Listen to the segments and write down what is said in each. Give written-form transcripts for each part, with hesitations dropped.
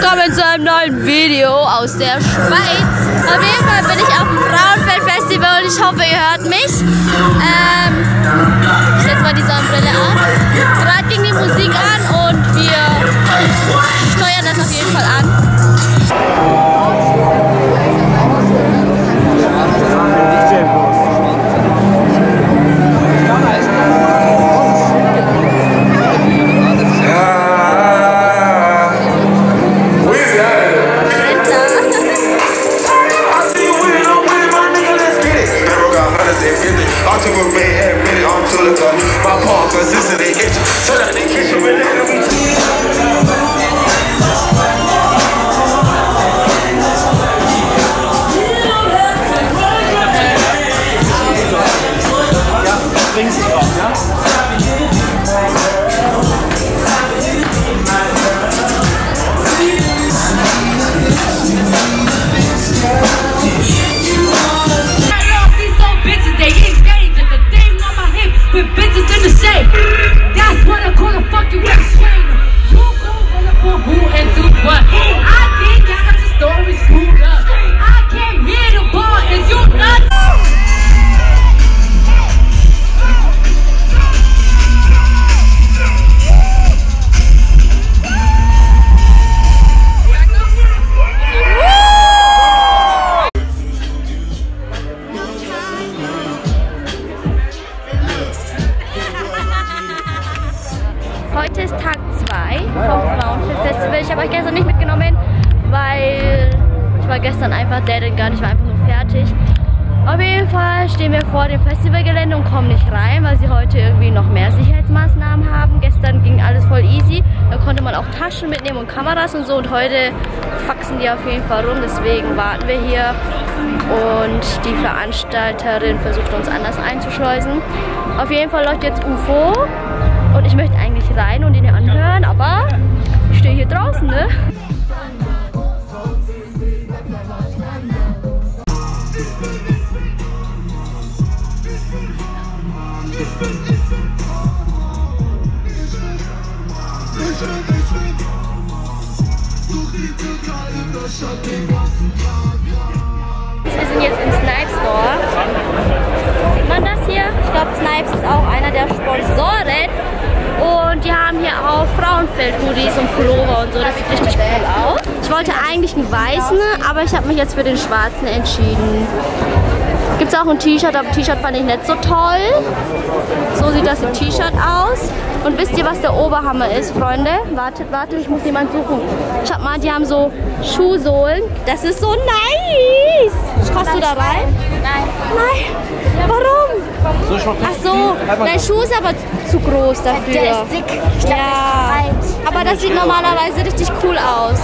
willkommen zu einem neuen Video aus der Schweiz. Auf jeden Fall bin ich auf dem Frauenfeld-Festival und ich hoffe, ihr hört mich. Ich setze mal die Sonnenbrille auf. Gerade ging die Musik an und wir steuern das auf jeden Fall an. Heute ist Tag 2 vom Frauenfeld-Festival. Ich habe euch gestern nicht mitgenommen, weil ich war gestern einfach dead and gone. Ich war einfach nur fertig. Auf jeden Fall stehen wir vor dem Festivalgelände und kommen nicht rein, weil sie heute irgendwie noch mehr Sicherheitsmaßnahmen haben. Gestern ging alles voll easy. Da konnte man auch Taschen mitnehmen und Kameras und so. Und heute faxen die auf jeden Fall rum. Deswegen warten wir hier. Und die Veranstalterin versucht uns anders einzuschleusen. Auf jeden Fall läuft jetzt UFO. Und ich möchte eigentlich rein und ihn anhören, aber ich stehe hier draußen, ne? Wir sind jetzt im Snipes Store. Sieht man das hier? Ich glaube, Snipes ist auch einer der Sponsoren. Und die haben hier auch Frauenfeld-Hoodies und Pullover und so. Das sieht richtig cool aus. Ich wollte eigentlich einen weißen, aber ich habe mich jetzt für den schwarzen entschieden. Gibt es auch ein T-Shirt, aber T-Shirt fand ich nicht so toll. So sieht das im T-Shirt aus. Und wisst ihr, was der Oberhammer ist, Freunde? Wartet, ich muss jemanden suchen. Schaut mal, die haben so Schuhsohlen. Das ist so nice. Passt du da rein? Nein. Nein? Warum? Ach so, dein Schuh ist aber zu groß dafür. Der ist dick. Ich glaub, ja, aber das sieht normalerweise richtig cool aus.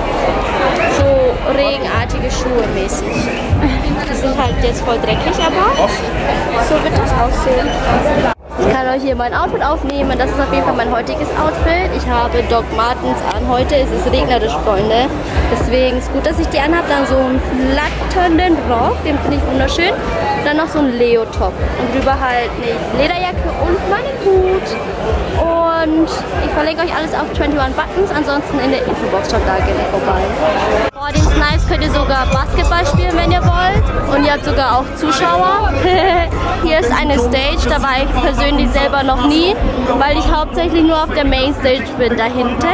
So regenartige Schuhe mäßig. Die sind halt jetzt voll dreckig, aber so wird das aussehen. Ich kann euch hier mein Outfit aufnehmen. Das ist auf jeden Fall mein heutiges Outfit. Ich habe Doc Martens an. Heute ist es regnerisch, Freunde. Deswegen ist gut, dass ich die anhabe. Dann so einen flatternden Rock, den finde ich wunderschön. Dann noch so ein Leo-Top. Und drüber halt eine Lederjacke und meinen Hut. Und ich verlinke euch alles auf 21 Buttons. Ansonsten in der Infobox, schaut da gerne vorbei. Vor den Snipes könnt ihr sogar Basketball spielen, wenn ihr wollt. Und ihr habt sogar auch Zuschauer. Hier ist eine Stage, da war ich persönlich selber noch nie, weil ich hauptsächlich nur auf der Mainstage bin, da hinten.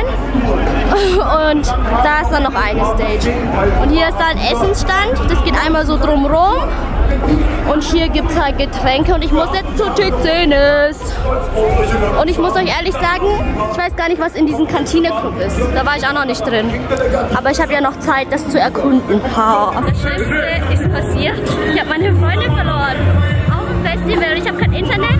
Und da ist dann noch eine Stage. Und hier ist dann ein Essensstand, das geht einmal so drumrum. Und hier gibt es halt Getränke und ich muss jetzt zu Tizinis. Und ich muss euch ehrlich sagen, ich weiß gar nicht, was in diesem Kantineclub ist. Da war ich auch noch nicht drin. Aber ich habe ja noch Zeit, das zu erkunden. Das Schlimmste ist passiert. Ich habe meine Freundin verloren. Auf dem Festival. Ich habe kein Internet.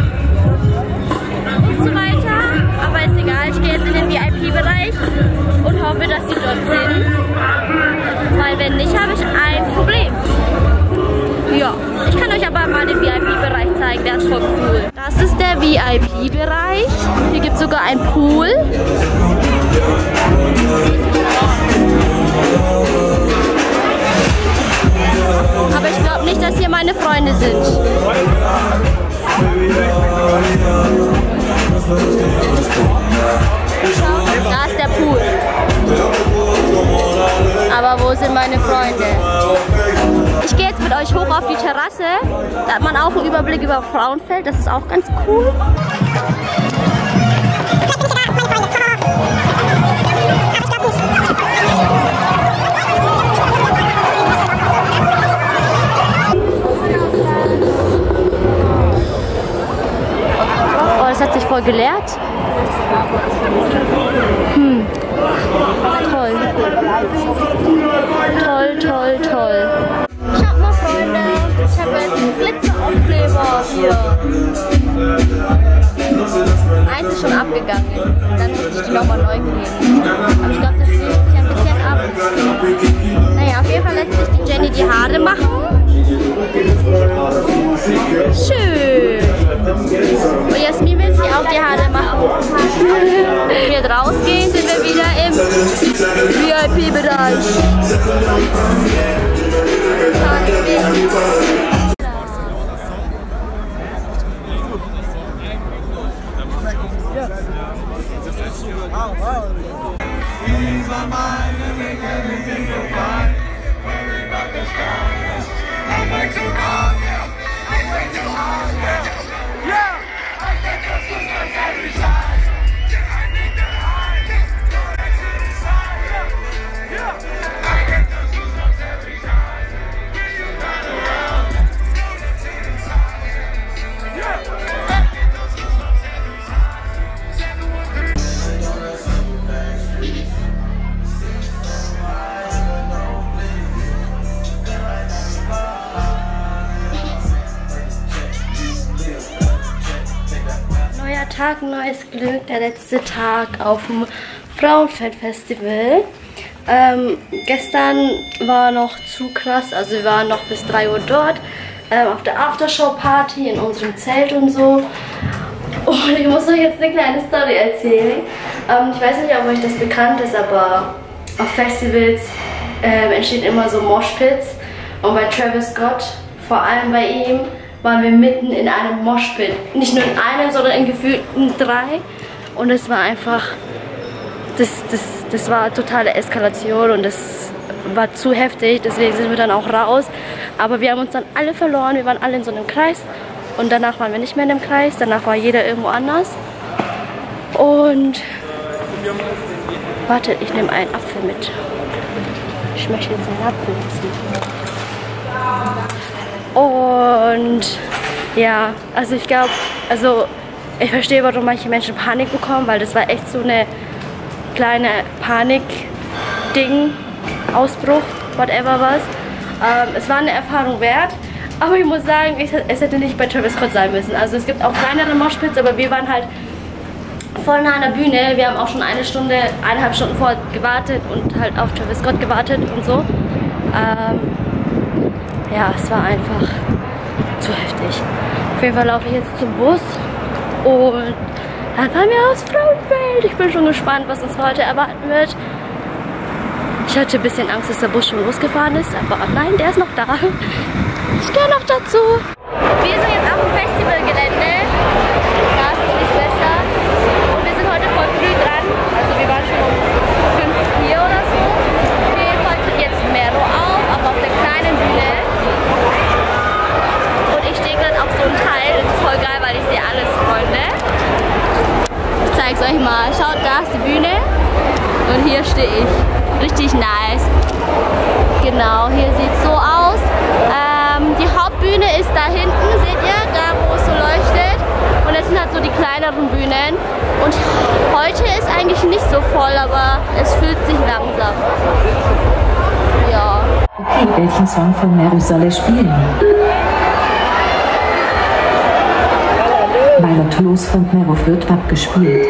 Und so weiter. Aber ist egal. Ich gehe jetzt in den VIP-Bereich und hoffe, dass sie dort sind. Weil wenn nicht, habe ich ein Problem. Ja, ich kann euch aber mal den VIP-Bereich zeigen, der ist voll cool. Das ist der VIP-Bereich. Hier gibt es sogar einen Pool. Aber ich glaube nicht, dass hier meine Freunde sind. Schau, da ist der Pool. Aber wo sind meine Freunde? Ich gehe jetzt mit euch hoch auf die Terrasse. Da hat man auch einen Überblick über Frauenfeld. Das ist auch ganz cool. Oh, das hat sich voll geleert. Toll. Toll, toll, toll. Schaut mal, Freunde. Ich habe jetzt einen Glitzeraufkleber hier. Eins ist schon abgegangen. Dann musste ich die nochmal neu kleben. Aber ich glaube, das löst sich ein bisschen ab. Naja, auf jeden Fall lässt sich die Jenny die Haare machen. Schön. Und Jasmin will sich auch die Haare machen. Wenn wir jetzt rausgehen, sind wir wieder im VIP-Bereich. Tag, neues Glück, der letzte Tag auf dem Frauenfeld-Festival. Gestern war noch zu krass, also wir waren noch bis 3 Uhr dort, auf der Aftershow-Party in unserem Zelt und so. Und ich muss euch jetzt eine kleine Story erzählen. Ich weiß nicht, ob euch das bekannt ist, aber auf Festivals entstehen immer so Moshpits. Und bei Travis Scott, vor allem bei ihm, waren wir mitten in einem Moshpit. Nicht nur in einem, sondern in gefühlten 3. Und es war einfach, das war totale Eskalation und das war zu heftig. Deswegen sind wir dann auch raus. Aber wir haben uns dann alle verloren. Wir waren alle in so einem Kreis. Und danach waren wir nicht mehr in dem Kreis. Danach war jeder irgendwo anders. Und warte, ich nehme einen Apfel mit. Ich möchte jetzt einen Apfel essen. Und ja, also ich glaube, ich verstehe, warum manche Menschen Panik bekommen, weil das war echt so eine kleine Panik-Ding, Ausbruch, whatever was. Es war eine Erfahrung wert, aber ich muss sagen, es hätte nicht bei Travis Scott sein müssen. Also es gibt auch kleinere Moshpits, aber wir waren halt voll nah an der Bühne. Wir haben auch schon 1,5 Stunden vor gewartet und halt auf Travis Scott gewartet und so. Ja, es war einfach zu heftig. Auf jeden Fall laufe ich jetzt zum Bus und dann fahren wir aufs Frauenfeld. Ich bin schon gespannt, was uns heute erwarten wird. Ich hatte ein bisschen Angst, dass der Bus schon losgefahren ist, aber nein, der ist noch da. Ich gehe noch dazu. Wir sind jetzt auf dem Festivalgelände. Da ist es nicht besser. Und wir sind heute voll früh dran. Also wir waren schon um 5 hier oder so. Wir wollten jetzt Mero auf, aber auf der kleinen Bühne. Und ich stehe gerade auf so einem Teil. Das ist voll geil, weil ich sehe alles, Freunde. Ich zeig's euch mal. Schaut, da ist die Bühne. Und hier stehe ich. Richtig nice. Genau, hier sieht es so aus. Die Hauptbühne ist da hinten, seht ihr, da wo es so leuchtet. Und das sind halt so die kleineren Bühnen. Und heute ist eigentlich nicht so voll, aber es fühlt sich langsam. Ja. Okay, welchen Song von Mero soll er spielen? Weiler von Mero wird abgespielt.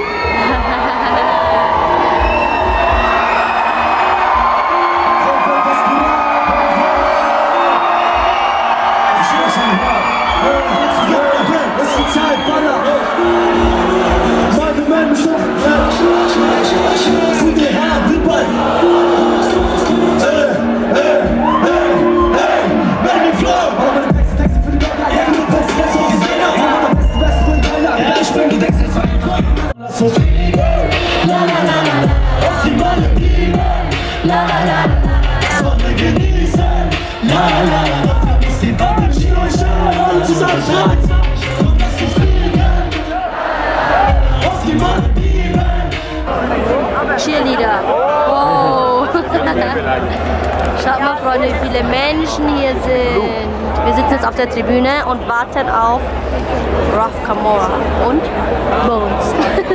So Schaut mal, Freunde, wie viele Menschen hier sind. Wir sitzen jetzt auf der Tribüne und warten auf Ruff Camorra und Bones.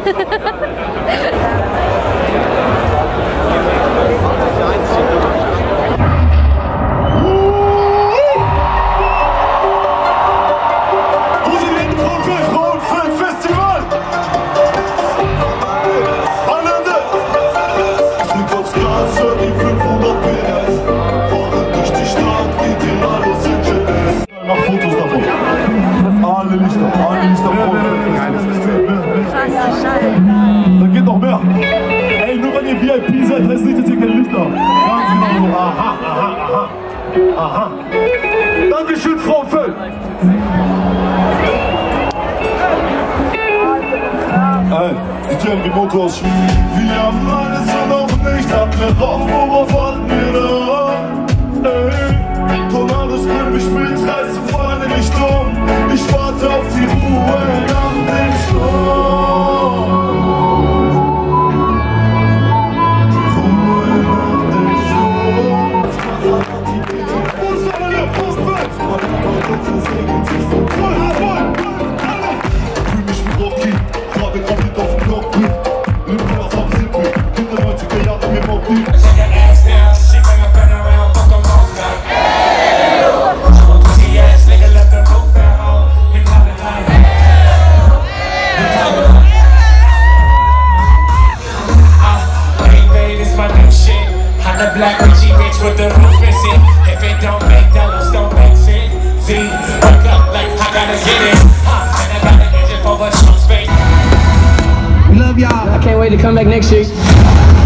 Da geht noch mehr. Ey, nur wenn ihr VIP seid, heißt nicht, dass ihr keine Lichter habt. Ganz genau so. Aha, aha, aha. Aha. Dankeschön, Frau Feld. Ey, die Türen Remote aus. Wir haben alles und noch nicht. Habt ihr raus, worauf warten wir da? Ey, Tornados bringen mich mit, reißen vorne nicht um. Ich warte auf die Ruhe nach dem Sturm. Fühl mich wie Rocky, gerade komplett auf dem Block. Nimm mir was am Sippel, in den 90er Jahren mir Motti. Black Richie bitch with the roof missing. If it don't make dollars, don't make sense. See, wake up like I gotta get it. And I got an engine for the space. We love y'all. I can't wait to come back next year.